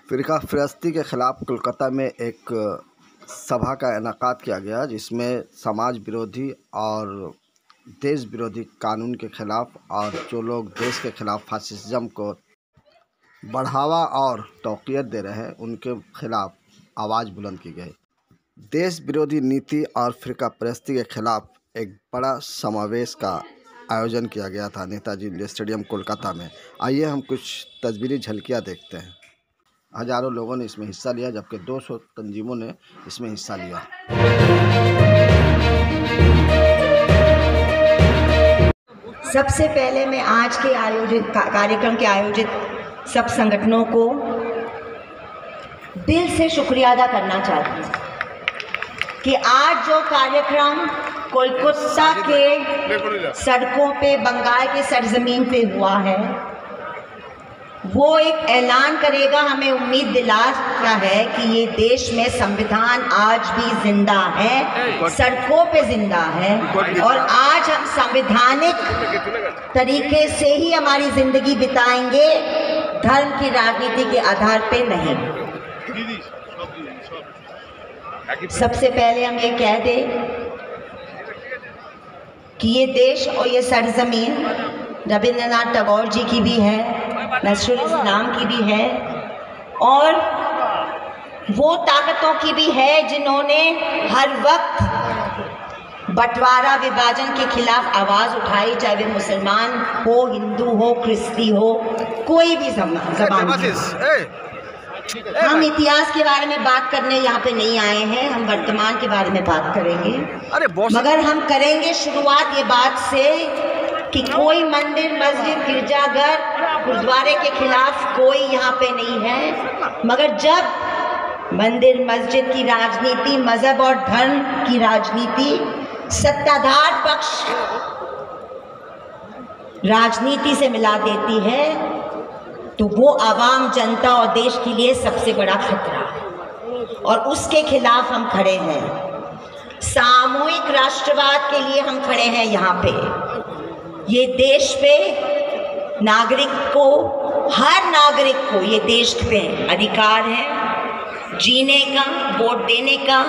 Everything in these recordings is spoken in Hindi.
फ़िरका फ़िरस्ती के ख़िलाफ़ कोलकाता में एक सभा का इनेकाद किया गया, जिसमें समाज विरोधी और देश विरोधी कानून के ख़िलाफ़ और जो लोग देश के ख़िलाफ़ फासिज़्म को बढ़ावा और तौक़ीयत दे रहे हैं उनके ख़िलाफ़ आवाज़ बुलंद की गई। देश विरोधी नीति और फ़िरका परस्ती के ख़िलाफ़ एक बड़ा समावेश का आयोजन किया गया था नेताजी इंडोर स्टेडियम कोलकाता में। आइए हम कुछ तस्वीरी झलकियाँ देखते हैं। हज़ारों लोगों ने इसमें हिस्सा लिया, जबकि 200 तंजीमों ने इसमें हिस्सा लिया। सबसे पहले मैं आज के आयोजित कार्यक्रम के आयोजित सब संगठनों को दिल से शुक्रिया अदा करना चाहती हूँ कि आज जो कार्यक्रम कोलकाता के सड़कों पे, बंगाल के सरजमीन पे हुआ है, वो एक ऐलान करेगा, हमें उम्मीद दिलाता है कि ये देश में संविधान आज भी जिंदा है, सड़कों पे जिंदा है और आज हम संवैधानिक तरीके से ही हमारी ज़िंदगी बिताएंगे, धर्म की राजनीति के आधार पे नहीं। सबसे पहले हम ये कह दें कि ये देश और ये सरजमीन रविंद्रनाथ टैगोर जी की भी है, नसरुल इस्लाम की भी है और वो ताकतों की भी है जिन्होंने हर वक्त बंटवारा विभाजन के खिलाफ आवाज़ उठाई, चाहे वे मुसलमान हो, हिंदू हो, क्रिस्ती हो, कोई भी ज़बान। हम इतिहास के बारे में बात करने यहाँ पे नहीं आए हैं, हम वर्तमान के बारे में बात करेंगे। मगर हम करेंगे शुरुआत ये बात से कि कोई मंदिर, मस्जिद, गिरजाघर, गुरुद्वारे के खिलाफ कोई यहाँ पे नहीं है, मगर जब मंदिर मस्जिद की राजनीति, मजहब और धर्म की राजनीति सत्ताधार पक्ष राजनीति से मिला देती है तो वो आवाम, जनता और देश के लिए सबसे बड़ा खतरा है और उसके खिलाफ हम खड़े हैं। सामूहिक राष्ट्रवाद के लिए हम खड़े हैं यहाँ पे। ये देश पे नागरिक को, हर नागरिक को ये देश पे अधिकार है जीने का, वोट देने का,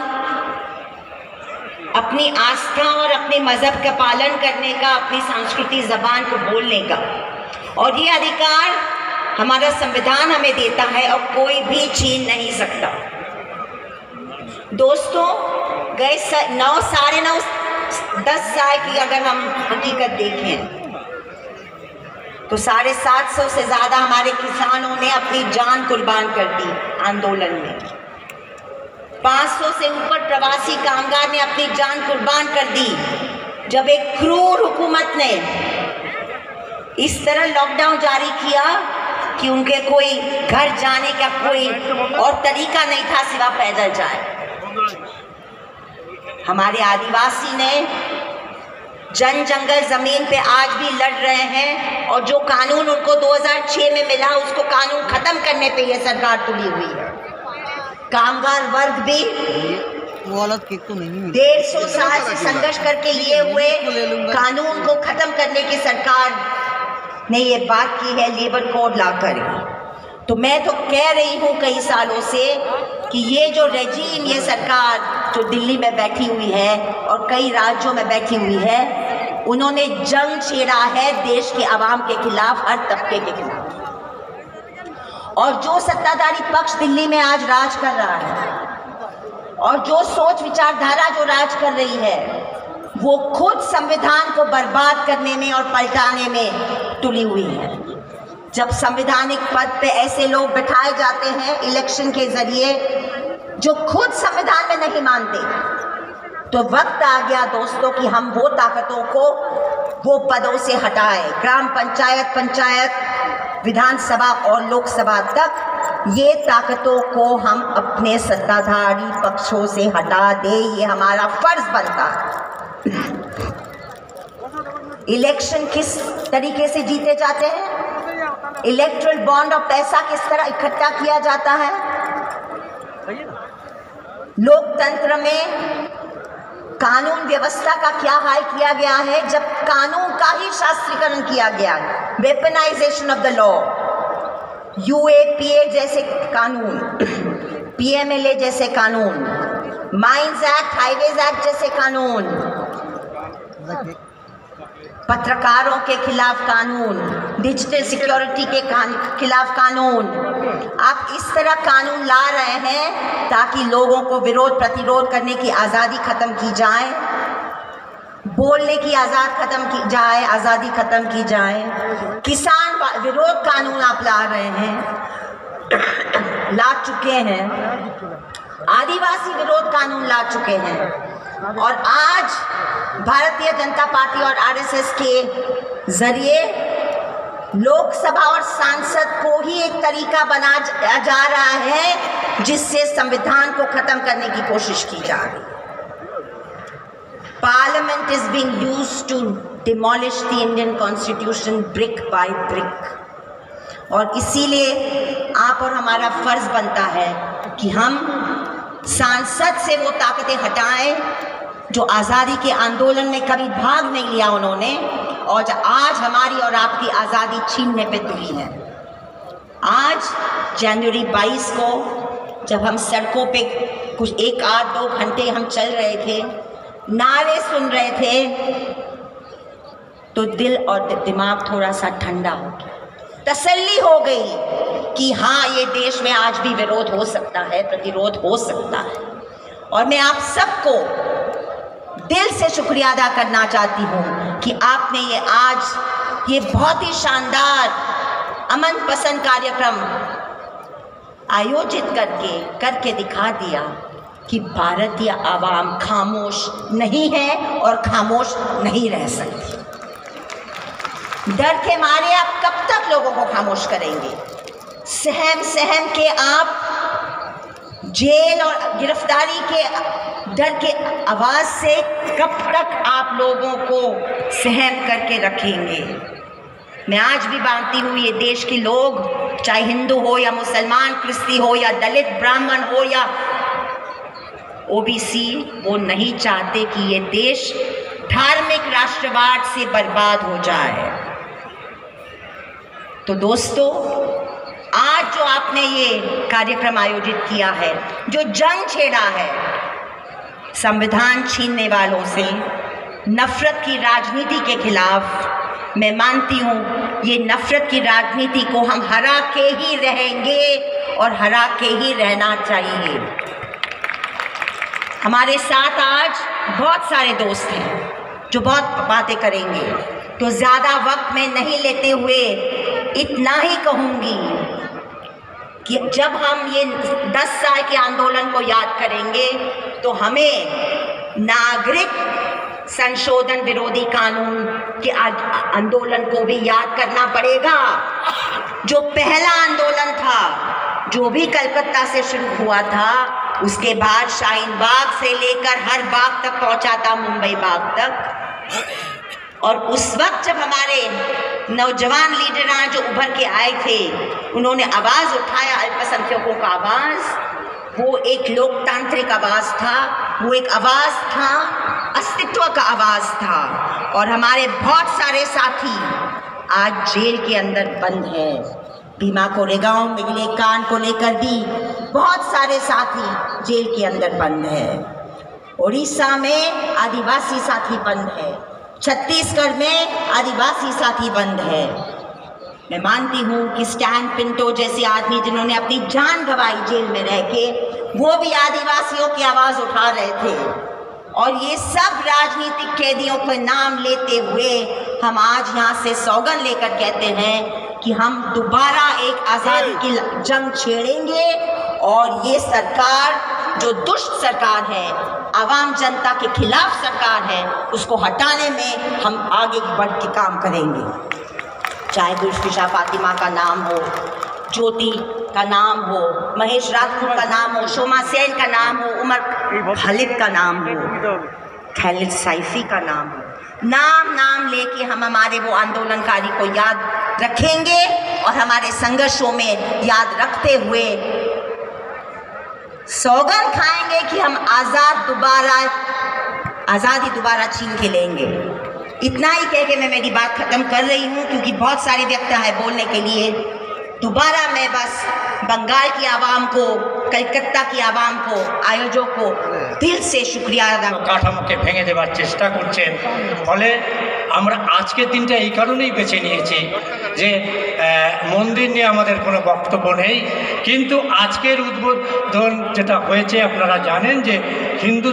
अपनी आस्था और अपने मजहब का पालन करने का, अपनी सांस्कृतिक ज़बान को बोलने का, और ये अधिकार हमारा संविधान हमें देता है और कोई भी छीन नहीं सकता। दोस्तों, गए 9, साढ़े 9, 10 साल की अगर हम हकीकत देखें तो 750 से ज़्यादा हमारे किसानों ने अपनी जान कुर्बान कर दी आंदोलन में। 500 से ऊपर प्रवासी कामगार ने अपनी जान कुर्बान कर दी जब एक क्रूर हुकूमत ने इस तरह लॉकडाउन जारी किया कि उनके कोई घर जाने का कोई और तरीका नहीं था सिवा पैदल जाए। हमारे आदिवासी ने जन जंगल जमीन पे आज भी लड़ रहे हैं और जो कानून उनको 2006 में मिला उसको कानून खत्म करने पे ये सरकार तुली हुई है। कामगार वर्ग भी 150 साल से संघर्ष करके लिए हुए कानून को खत्म करने की सरकार ने ये बात की है, लेबर कोड लाकर। तो मैं तो कह रही हूँ कई सालों से कि ये जो रेजीम, ये सरकार जो दिल्ली में बैठी हुई है और कई राज्यों में बैठी हुई है, उन्होंने जंग छेड़ा है देश के आवाम के खिलाफ, हर तबके के खिलाफ। और जो सत्ताधारी पक्ष दिल्ली में आज राज कर रहा है और जो सोच विचारधारा जो राज कर रही है, वो खुद संविधान को बर्बाद करने में और पलटाने में तुली हुई है। जब संवैधानिक पद पे ऐसे लोग बिठाए जाते हैं इलेक्शन के जरिए जो खुद संविधान में नहीं मानते, तो वक्त आ गया दोस्तों कि हम वो ताकतों को वो पदों से हटाएं। ग्राम पंचायत, पंचायत, विधानसभा और लोकसभा तक ये ताकतों को हम अपने सत्ताधारी पक्षों से हटा दें, ये हमारा फर्ज बनता है। इलेक्शन किस तरीके से जीते जाते हैं, इलेक्ट्रल बॉन्ड और पैसा किस तरह इकट्ठा किया जाता है। लोकतंत्र में कानून व्यवस्था का क्या हाल किया गया है जब कानून का ही शास्त्रीकरण किया गया, weaponisation of the law. UAPA जैसे कानून, PMLA जैसे कानून, माइंस एक्ट, हाईवेज एक्ट जैसे कानून, पत्रकारों के खिलाफ कानून, डिजिटल सिक्योरिटी के खिलाफ कानून, आप इस तरह कानून ला रहे हैं ताकि लोगों को विरोध प्रतिरोध करने की आज़ादी ख़त्म की जाए, बोलने की आज़ादी ख़त्म की जाए। किसान विरोध कानून आप ला रहे हैं, ला चुके हैं, आदिवासी विरोध कानून ला चुके हैं, और आज भारतीय जनता पार्टी और RSS के जरिए लोकसभा और सांसद को ही एक तरीका बना जा रहा है जिससे संविधान को खत्म करने की कोशिश की जा रही है। Parliament is being used to demolish the Indian Constitution brick by brick, और इसीलिए आप और हमारा फर्ज बनता है कि हम सांसद से वो ताकतें हटाएं जो आज़ादी के आंदोलन में कभी भाग नहीं लिया उन्होंने, और आज हमारी और आपकी आज़ादी छीनने पे तुली है। आज जनवरी 22 को जब हम सड़कों पे कुछ 1-2 घंटे हम चल रहे थे, नारे सुन रहे थे, तो दिल और दिमाग थोड़ा सा ठंडा हो गया, तसल्ली हो गई कि हाँ, ये देश में आज भी विरोध हो सकता है, प्रतिरोध हो सकता है। और मैं आप सबको दिल से शुक्रिया अदा करना चाहती हूँ कि आपने ये बहुत ही शानदार अमन पसंद कार्यक्रम आयोजित करके दिखा दिया कि भारतीय आवाम खामोश नहीं है और खामोश नहीं रह सकती। डर के मारे आप कब तक लोगों को खामोश करेंगे? सहम के आप जेल और गिरफ्तारी के डर के आवाज़ से कब तक आप लोगों को सहम करके रखेंगे? मैं आज भी मानती हूँ ये देश के लोग, चाहे हिंदू हो या मुसलमान, क्रिस्ती हो या दलित ब्राह्मण हो या OBC, वो नहीं चाहते कि ये देश धार्मिक राष्ट्रवाद से बर्बाद हो जाए। तो दोस्तों, आज जो आपने ये कार्यक्रम आयोजित किया है, जो जंग छेड़ा है संविधान छीनने वालों से, नफरत की राजनीति के खिलाफ, मैं मानती हूँ ये नफरत की राजनीति को हम हरा के ही रहेंगे और हरा के ही रहना चाहिए। हमारे साथ आज बहुत सारे दोस्त हैं जो बहुत बातें करेंगे, तो ज़्यादा वक्त में नहीं लेते हुए इतना ही कहूँगी कि जब हम ये 10 साल के आंदोलन को याद करेंगे तो हमें नागरिक संशोधन विरोधी कानून के आंदोलन को भी याद करना पड़ेगा, जो पहला आंदोलन था, जो भी कलकत्ता से शुरू हुआ था, उसके बाद शाहीन बाग से लेकर हर बाग तक पहुंचा था, मुंबई बाग तक। और उस वक्त जब हमारे नौजवान लीडर जो उभर के आए थे, उन्होंने आवाज़ उठाया, अल्पसंख्यकों का आवाज़, वो एक लोकतांत्रिक आवाज़ था, वो एक आवाज़ था, अस्तित्व का आवाज़ था। और हमारे बहुत सारे साथी आज जेल के अंदर बंद हैं। भीमा कोरेगांव मिगले कांड को लेकर भी बहुत सारे साथी जेल के अंदर बंद हैं। उड़ीसा में आदिवासी साथी बंद है, छत्तीसगढ़ में आदिवासी साथी बंद है। मैं मानती हूँ कि स्टैन पिंटो जैसे आदमी जिन्होंने अपनी जान गंवाई जेल में रह के, वो भी आदिवासियों की आवाज़ उठा रहे थे। और ये सब राजनीतिक कैदियों के नाम लेते हुए हम आज यहाँ से सौगंध लेकर कहते हैं कि हम दोबारा एक आज़ादी की जंग छेड़ेंगे, और ये सरकार जो दुष्ट सरकार है, आवाम जनता के खिलाफ सरकार है, उसको हटाने में हम आगे बढ़ के काम करेंगे। चाहे गुलशिशा फातिमा का नाम हो, ज्योति का नाम हो, महेश राजपूत का नाम हो, शोमा सेन का नाम हो, उमर खालिद का नाम हो, खालिद सैफी का नाम हो, नाम लेके हम हमारे वो आंदोलनकारी को याद रखेंगे और हमारे संघर्षों में याद रखते हुए सौगंध खाएंगे कि हम आज़ादी दोबारा छीन के लेंगे। इतना ही कह के मैं मेरी बात ख़त्म कर रही हूँ, क्योंकि बहुत सारे व्यक्ति हैं बोलने के लिए। दोबारा मैं बस बंगाल की आवाम को, कलकत्ता की आवाम को, आयोजक को दिल से शुक्रिया अदा। কাঠামোকে ভেঙে দেওয়ার চেষ্টা করছেন। ফলে আমরা আজকের দিনটা এই কারণেই বেছে নিয়েছি যে মন্দির নিয়ে আমাদের কোনো বক্তব্য নেই, কিন্তু আজকের উদ্বোধন যেটা হয়েছে আপনারা জানেন যে হিন্দু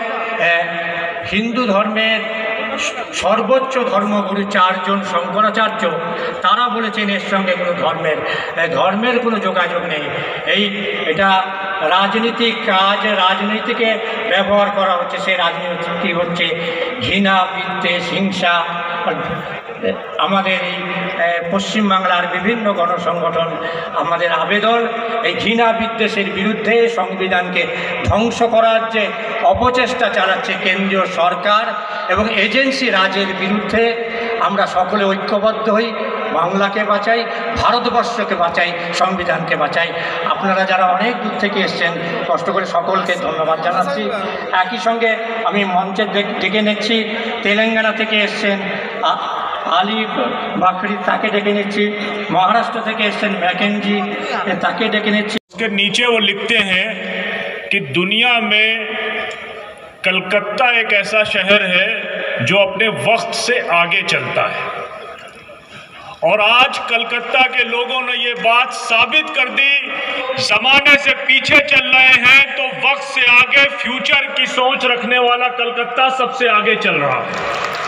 ধর্মের সর্বোচ্চ ধর্মগুরু 4 জন শঙ্করাচার্য, তারা বলেছেন এর সঙ্গে কোনো ধর্মের কোনো যোগাযোগ নেই। এটা রাজনীতিক কাজ, রাজনীতিকে ব্যবহার করা হচ্ছে। সেই রাজনীতি হচ্ছে ঘৃণা, বিদ্বেষ, হিংসা। আমাদের এই পশ্চিমবাংলার বিভিন্ন গণসংগঠন আমাদের আবেদন এই ঘৃণা বিদ্বেষের বিরুদ্ধে সংবিধানকে ধ্বংস করার যে অপচেষ্টা চালাচ্ছে কেন্দ্রীয় সরকার এবং এজেন্সি রাজের বিরুদ্ধে আমরা সকলে ঐক্যবদ্ধ হই। বাংলাকে বাঁচাই, ভারতবর্ষকে বাঁচাই, সংবিধানকে বাঁচাই। আপনারা যারা অনেক দূর থেকে এসছেন, কষ্ট করে সকলকে ধন্যবাদ জানাচ্ছি। একই সঙ্গে আমি মঞ্চে ডেকে নিচ্ছি তেলেঙ্গানা থেকে এসছেন আলী বাকরি, তাকে ডেকে নিচ্ছি। महाराष्ट्र থেকে এসছেন मैकेंजी, তাকে ডেকে নিচ্ছি। उसके नीचे वो लिखते हैं कि दुनिया में कलकत्ता एक ऐसा शहर है जो अपने वक्त से आगे चलता है, और आज कलकत्ता के लोगों ने ये बात साबित कर दी। जमाने से पीछे चल रहे हैं तो वक्त से आगे फ्यूचर की सोच रखने वाला कलकत्ता सबसे आगे चल रहा है।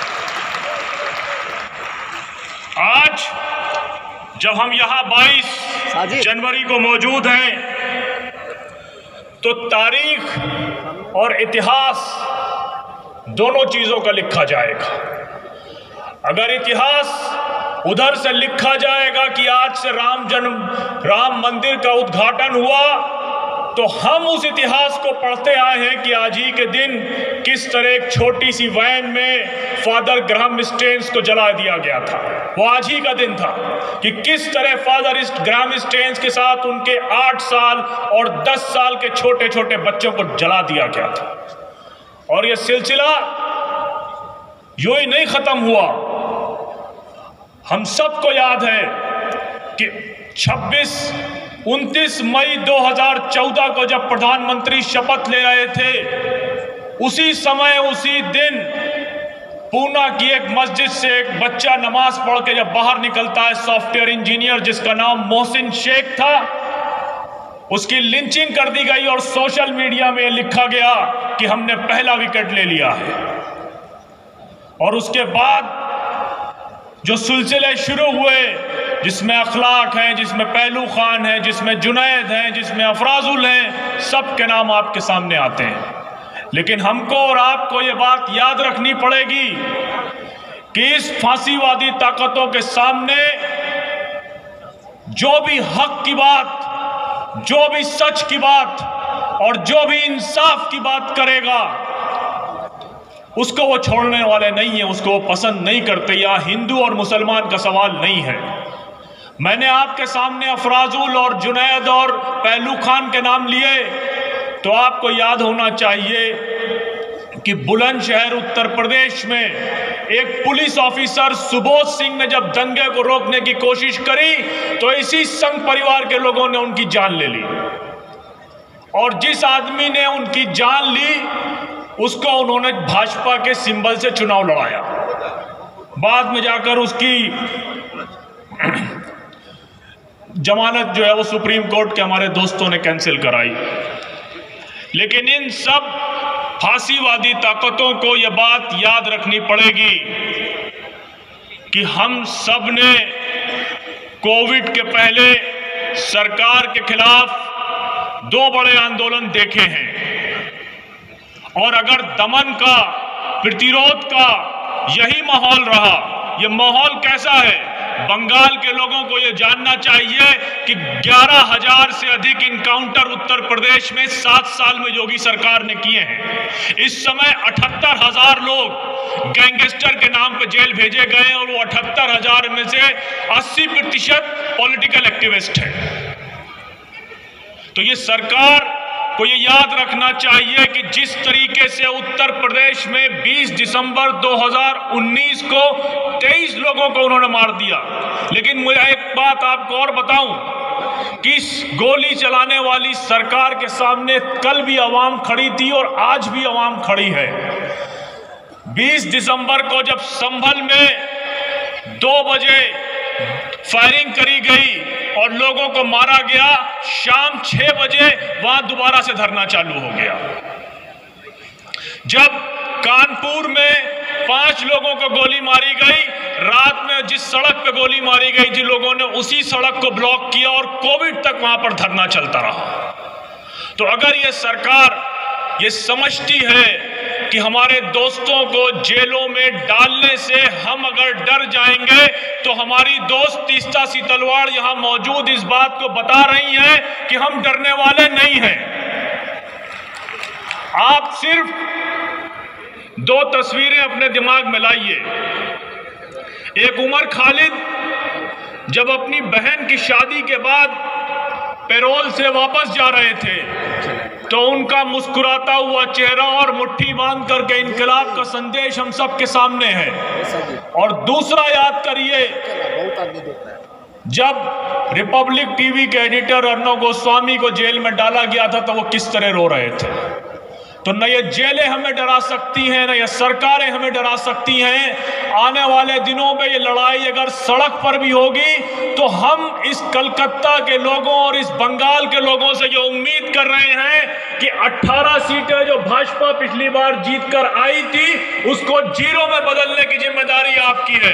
आज जब हम यहाँ 22 जनवरी को मौजूद हैं तो तारीख और इतिहास दोनों चीज़ों का लिखा जाएगा। अगर इतिहास उधर से लिखा जाएगा कि आज से राम मंदिर का उद्घाटन हुआ, तो हम उस इतिहास को पढ़ते आए हैं कि आज ही के दिन किस तरह एक छोटी सी वैन में फादर ग्राहम स्टेन्स को जला दिया गया था। वो आज ही का दिन था कि किस तरह फादर ग्राहम स्टेन्स के साथ उनके 8 साल और 10 साल के छोटे छोटे बच्चों को जला दिया गया था। और ये सिलसिला यूं ही नहीं खत्म हुआ। हम सबको याद है कि 29 मई 2014 को जब प्रधानमंत्री शपथ ले रहे थे, उसी समय उसी दिन पूना की एक मस्जिद से एक बच्चा नमाज पढ़ के जब बाहर निकलता है, सॉफ्टवेयर इंजीनियर जिसका नाम मोहसिन शेख था, उसकी लिंचिंग कर दी गई और सोशल मीडिया में लिखा गया कि हमने पहला विकेट ले लिया है। और उसके बाद जो सिलसिले शुरू हुए, जिसमें अखलाक हैं, जिसमें पहलू खान हैं, जिसमें जुनैद हैं, जिसमें अफराजुल हैं, सब के नाम आपके सामने आते हैं। लेकिन हमको और आपको ये बात याद रखनी पड़ेगी कि इस फांसीवादी ताकतों के सामने जो भी हक की बात, जो भी सच की बात और जो भी इंसाफ की बात करेगा, उसको वो छोड़ने वाले नहीं है, उसको वो पसंद नहीं करते। या हिंदू और मुसलमान का सवाल नहीं है। मैंने आपके सामने अफराजुल और जुनैद और पहलू खान के नाम लिए, तो आपको याद होना चाहिए कि बुलंदशहर उत्तर प्रदेश में एक पुलिस ऑफिसर सुबोध सिंह ने जब दंगे को रोकने की कोशिश करी तो इसी संघ परिवार के लोगों ने उनकी जान ले ली, और जिस आदमी ने उनकी जान ली उसको उन्होंने भाजपा के सिंबल से चुनाव लड़ाया। बाद में जाकर उसकी जमानत जो है वो सुप्रीम कोर्ट के हमारे दोस्तों ने कैंसिल कराई। लेकिन इन सब फांसीवादी ताकतों को यह बात याद रखनी पड़ेगी कि हम सब ने कोविड के पहले सरकार के खिलाफ 2 बड़े आंदोलन देखे हैं, और अगर दमन का, प्रतिरोध का यही माहौल रहा, ये माहौल कैसा है? बंगाल के लोगों को ये जानना चाहिए कि 11,000 से अधिक इनकाउंटर उत्तर प्रदेश में 7 साल में योगी सरकार ने किए हैं। इस समय 78,000 लोग गैंगस्टर के नाम पर जेल भेजे गए, और वो 78,000 में से 80% पॉलिटिकल एक्टिविस्ट हैं। तो ये सरकार को ये याद रखना चाहिए कि जिस तरीके से उत्तर प्रदेश में 20 दिसंबर 2019 को 23 लोगों को उन्होंने मार दिया, लेकिन मुझे एक एक बात आपको और बताऊं कि इस गोली चलाने वाली सरकार के सामने कल भी आवाम खड़ी थी और आज भी आवाम खड़ी है। 20 दिसंबर को जब संभल में 2 बजे फायरिंग करी गई और लोगों को मारा गया, शाम 6 बजे वहां दोबारा से धरना चालू हो गया। जब कानपुर में 5 लोगों को गोली मारी गई, रात में जिस सड़क पे गोली मारी गई थी लोगों ने उसी सड़क को ब्लॉक किया और कोविड तक वहां पर धरना चलता रहा। तो अगर ये सरकार ये समझती है कि हमारे दोस्तों को जेलों में डालने से हम अगर डर जाएंगे, तो हमारी दोस्त तीस्ता सीतलवाड़ यहां मौजूद इस बात को बता रही हैं कि हम डरने वाले नहीं हैं। आप सिर्फ 2 तस्वीरें अपने दिमाग में लाइए। एक उमर खालिद जब अपनी बहन की शादी के बाद पैरोल से वापस जा रहे थे तो उनका मुस्कुराता हुआ चेहरा और मुट्ठी बांध करके इनकलाब का संदेश हम सब के सामने है। और दूसरा याद करिए, जब रिपब्लिक टीवी के एडिटर अर्णव गोस्वामी को जेल में डाला गया था तो वो किस तरह रो रहे थे। तो न ये जेलें हमें डरा सकती हैं, न ये सरकारें हमें डरा सकती हैं। आने वाले दिनों में ये लड़ाई अगर सड़क पर भी होगी तो हम इस कलकत्ता के लोगों और इस बंगाल के लोगों से ये उम्मीद कर रहे हैं कि 18 सीटें जो भाजपा पिछली बार जीत कर आई थी उसको 0 में बदलने की जिम्मेदारी आपकी है।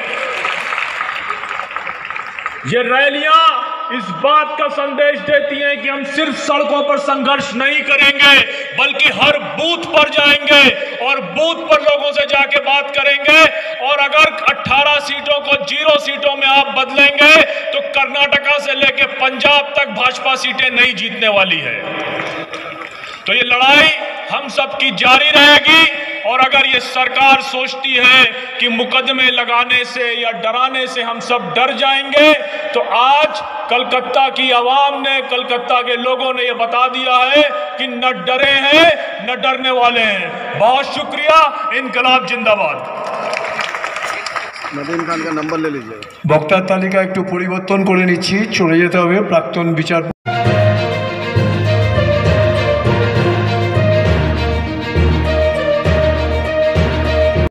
ये रैलियां इस बात का संदेश देती हैं कि हम सिर्फ सड़कों पर संघर्ष नहीं करेंगे बल्कि हर बूथ पर जाएंगे और बूथ पर लोगों से जाके बात करेंगे। और अगर 18 सीटों को 0 सीटों में आप बदलेंगे तो कर्नाटका से लेकर पंजाब तक भाजपा सीटें नहीं जीतने वाली है। तो ये लड़ाई हम सबकी जारी रहेगी। और अगर ये सरकार सोचती है कि मुकदमे लगाने से या डराने से हम सब डर जाएंगे, तो आज कलकत्ता की आवाम ने, कलकत्ता के लोगों ने ये बता दिया है कि न डरे हैं न डरने वाले हैं। बहुत शुक्रिया। इनकलाब जिंदाबाद। नदीम खान का नंबर ले लीजिए। বক্তার তালিকা একটু পরিবর্তন করে নিচ্ছি, চলে যেতে হবে প্রাক্তন বিচার